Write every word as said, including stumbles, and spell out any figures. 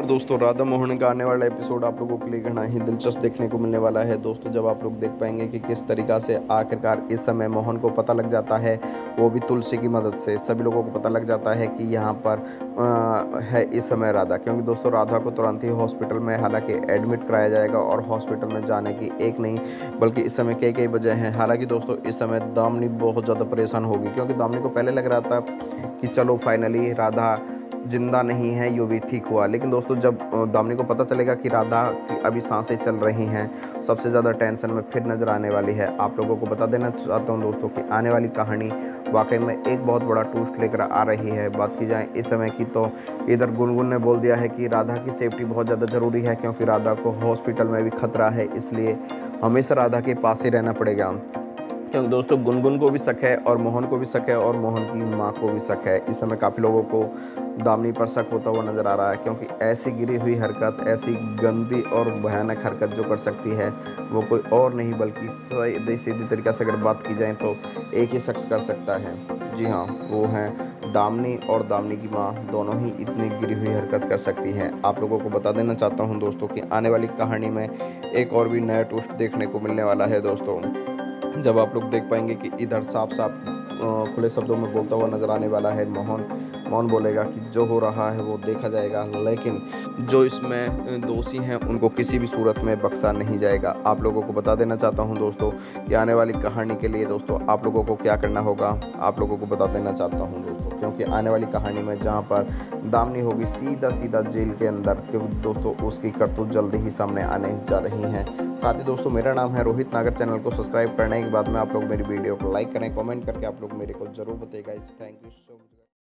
दोस्तों राधा मोहन का आने वाला एपिसोड आप लोगों के लिए घना ही दिलचस्प देखने को मिलने वाला है दोस्तों। जब आप लोग देख पाएंगे कि किस तरीक़ा से आखिरकार इस समय मोहन को पता लग जाता है, वो भी तुलसी की मदद से सभी लोगों को पता लग जाता है कि यहाँ पर आ, है इस समय राधा। क्योंकि दोस्तों राधा को तुरंत ही हॉस्पिटल में हालांकि एडमिट कराया जाएगा और हॉस्पिटल में जाने की एक नहीं बल्कि इस समय कई कई वजह हैं। हालांकि दोस्तों इस समय दामिनी बहुत ज़्यादा परेशान होगी, क्योंकि दामिनी को पहले लग रहा था कि चलो फाइनली राधा जिंदा नहीं है, यो भी ठीक हुआ। लेकिन दोस्तों जब दामिनी को पता चलेगा कि राधा की अभी सांसें चल रही हैं, सबसे ज़्यादा टेंशन में फिर नज़र आने वाली है। आप लोगों को बता देना चाहता हूं दोस्तों कि आने वाली कहानी वाकई में एक बहुत बड़ा ट्विस्ट लेकर आ रही है। बात की जाए इस समय की तो इधर गुनगुन ने बोल दिया है कि राधा की सेफ्टी बहुत ज़्यादा ज़रूरी है, क्योंकि राधा को हॉस्पिटल में भी खतरा है, इसलिए हमेशा राधा के पास ही रहना पड़ेगा। क्योंकि दोस्तों गुनगुन को भी शक है और मोहन को भी शक है और मोहन की माँ को भी शक है। इस समय काफ़ी लोगों को दामिनी पर शक होता हुआ नज़र आ रहा है, क्योंकि ऐसी गिरी हुई हरकत, ऐसी गंदी और भयानक हरकत जो कर सकती है वो कोई और नहीं बल्कि सीधी सीधी तरीक़े से अगर बात की जाए तो एक ही शख्स कर सकता है। जी हाँ, वो हैं दामिनी, और दामिनी की माँ दोनों ही इतनी गिरी हुई हरकत कर सकती हैं। आप लोगों को बता देना चाहता हूँ दोस्तों कि आने वाली कहानी में एक और भी नया ट्विस्ट देखने को मिलने वाला है दोस्तों। जब आप लोग देख पाएंगे कि इधर साफ साफ खुले शब्दों में बोलता हुआ नज़र आने वाला है मोहन। मोहन बोलेगा कि जो हो रहा है वो देखा जाएगा, लेकिन जो इसमें दोषी हैं उनको किसी भी सूरत में बख्शा नहीं जाएगा। आप लोगों को बता देना चाहता हूं दोस्तों कि आने वाली कहानी के लिए दोस्तों आप लोगों को क्या करना होगा, आप लोगों को बता देना चाहता हूं दोस्तों। क्योंकि आने वाली कहानी में जहां पर दामिनी होगी सीधा सीधा जेल के अंदर, क्योंकि दोस्तों उसकी करतूत जल्दी ही सामने आने जा रही हैं। साथ ही दोस्तों मेरा नाम है रोहित नागर। चैनल को सब्सक्राइब करने के बाद में आप लोग मेरी वीडियो को लाइक करें, कमेंट करके आप लोग मेरे को जरूर बताइएगा। Thank you so much.